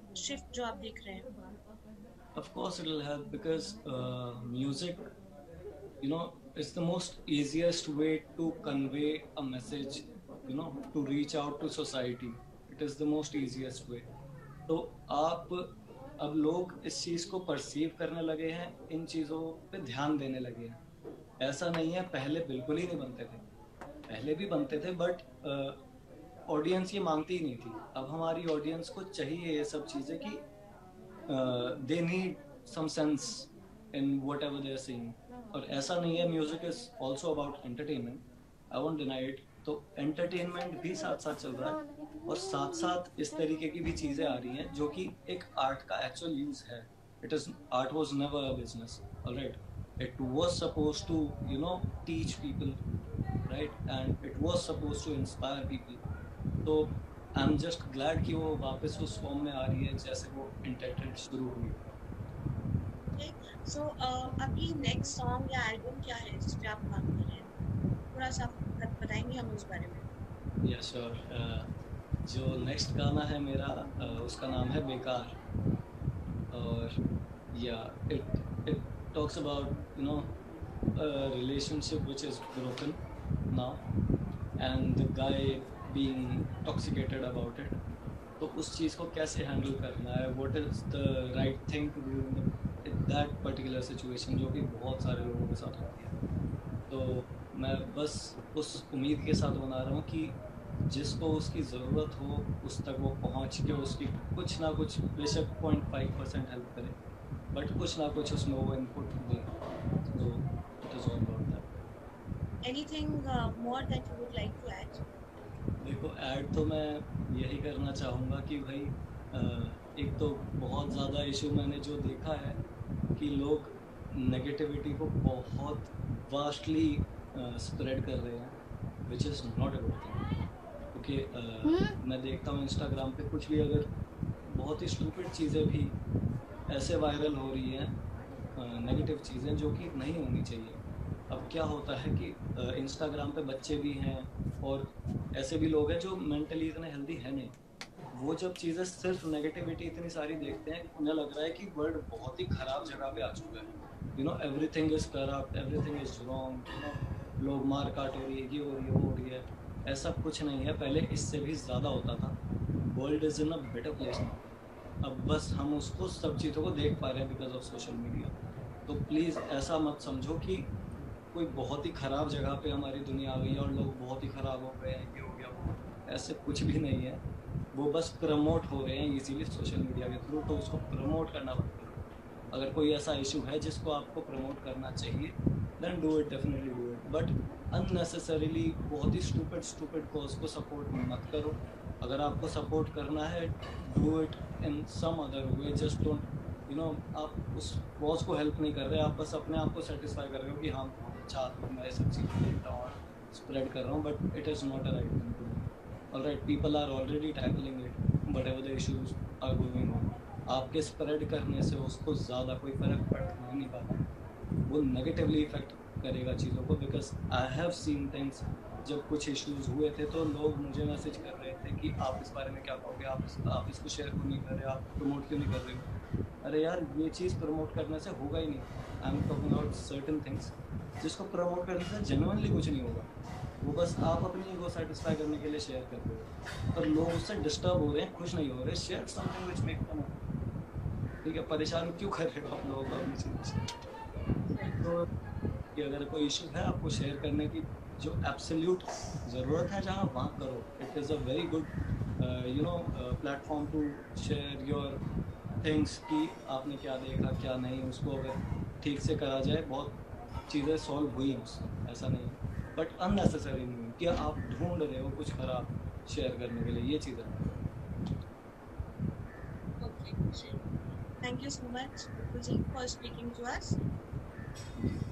Shift जो आप देख रहे हैं? Of course, it'll help because music, it's the most easiest way to convey a message, to reach out to society. It is the most easiest way. तो आप अब लोग इस चीज को परसीव करने लगे हैं, इन चीजों पे ध्यान देने लगे हैं। ऐसा नहीं है पहले बिल्कुल ही नहीं बनते थे, पहले भी बनते थे बट ऑडियंस ये मांगती ही नहीं थी। अब हमारी ऑडियंस को चाहिए ये सब चीजें कि they need some sense in whatever they are seeing. और ऐसा नहीं है, music is also about entertainment, I won't deny it. तो एंटरटेनमेंट भी साथ साथ चल रहा है और साथ साथ इस तरीके की भी चीजें आ रही हैं जो कि एक आर्ट का एक्चुअल यूज है। It is art was never a business, alright. it was supposed to teach people, right, and it was supposed to inspire people. तो आई एम जस्ट ग्लैड कि वो वापस उस फॉर्म में आ रही है जैसे वो इंटेंडेड शुरू हुई। सो आपकी नेक्स्ट सॉन्ग या एल्बम क्या है जिस पे आप काम कर रहे हैं? थोड़ा सा बताएंगे हमें उस बारे में? या श्योर। जो नेक्स्ट गाना है मेरा, उसका नाम है बेकार। और या it talks about a relationship which is broken now and the guy being toxicated about it। तो उस चीज़ को कैसे हैंडल करना है, what is the right thing to do in that particular situation, जो कि बहुत सारे लोगों के साथ होती है। तो मैं बस उस उम्मीद के साथ बना रहा हूँ कि जिसको उसकी ज़रूरत हो उस तक वो पहुँच के उसकी कुछ ना कुछ, बेशक 0.5% हेल्प करे, बट कुछ ना कुछ उसमें वो इनपुट दे। तो it is all about that. Anything more that you would like to add? देखो, ऐड तो मैं यही करना चाहूँगा कि भाई एक तो बहुत ज़्यादा इशू मैंने जो देखा है कि लोग नेगेटिविटी को बहुत वास्टली स्प्रेड कर रहे हैं, which is not a good thing. क्योंकि मैं देखता हूँ इंस्टाग्राम पे कुछ भी, अगर बहुत ही स्टूपिड चीज़ें भी ऐसे वायरल हो रही हैं, नेगेटिव चीज़ें जो कि नहीं होनी चाहिए। अब क्या होता है कि इंस्टाग्राम पे बच्चे भी हैं और ऐसे भी लोग हैं जो मेंटली इतने हेल्दी है नहीं। वो जब चीज़ें सिर्फ नेगेटिविटी इतनी सारी देखते हैं, उन्हें लग रहा है कि वर्ल्ड बहुत ही ख़राब जगह पे आ चुका है। Everything is corrupt, everything is wrong, लोग मार काट हो रही है, ये हो रही है, वो हो रही है। ऐसा कुछ नहीं है, पहले इससे भी ज़्यादा होता था। World is in a better place now. अब बस हम उसको सब चीज़ों को देख पा रहे हैं बिकॉज ऑफ सोशल मीडिया। तो प्लीज़ ऐसा मत समझो कि कोई बहुत ही ख़राब जगह पे हमारी दुनिया आ गई है और लोग बहुत ही ख़राब हो गए हैं, ये हो गया, वो। ऐसे कुछ भी नहीं है। वो बस प्रमोट हो रहे हैं इजीली सोशल मीडिया के थ्रू, तो उसको प्रमोट करना बंद करो। अगर कोई ऐसा इशू है जिसको आपको प्रमोट करना चाहिए, then do it, definitely do it, but unnecessarily बहुत ही स्टूपिड स्टूपिड कॉज को सपोर्ट मत करो। अगर आपको सपोर्ट करना है, do it in some other way, just don't आप उस कॉज को हेल्प नहीं कर रहे, आप बस अपने आप को सेटिस्फाई कर रहे हो कि हाँ बहुत अच्छा आदमी, मैं ये सब चीज़ें देखता हूँ और स्प्रेड कर रहा हूँ, but it is not a right thing to do. Alright, people are already tackling it, but ever the issues are going on. आपके स्प्रेड करने से उसको ज़्यादा कोई फ़र्क पड़ नहीं पाता, वो नेगेटिवली इफेक्ट करेगा चीज़ों को। Because I have seen things, जब कुछ इश्यूज हुए थे तो लोग मुझे मैसेज कर रहे थे कि आप इस बारे में क्या कहोगे, आप इसको शेयर क्यों नहीं कर रहे, आप प्रमोट क्यों नहीं कर रहे हो। अरे यार, ये चीज़ प्रमोट करने से होगा ही नहीं। I am talking about certain things जिसको प्रमोट करने से जेन्युइनली कुछ नहीं होगा। वो बस आप अपनी ईगो सेटिस्फाई करने के लिए शेयर कर रहे हो, पर लोग उससे डिस्टर्ब हो रहे हैं, खुश नहीं हो रहे। Share something which make them happy. ठीक है, परेशान क्यों कर रहे हो आप लोगों को अपनी चीज़ से। तो कि अगर कोई इशू है आपको शेयर करने की, जो एब्सोल्यूट ज़रूरत है जहाँ, वहाँ करो। It is a very good platform to share your things कि आपने क्या देखा क्या नहीं। उसको अगर ठीक से करा जाए, बहुत चीज़ें सॉल्व हुई हैं उससे, ऐसा नहीं है। बट अननेसेसरी नहीं है कि आप ढूंढ रहे हो कुछ खराब शेयर करने के लिए, ये चीज़ें ना करो। Okay, thank you so much, Vipul ji, for speaking to us. Ji.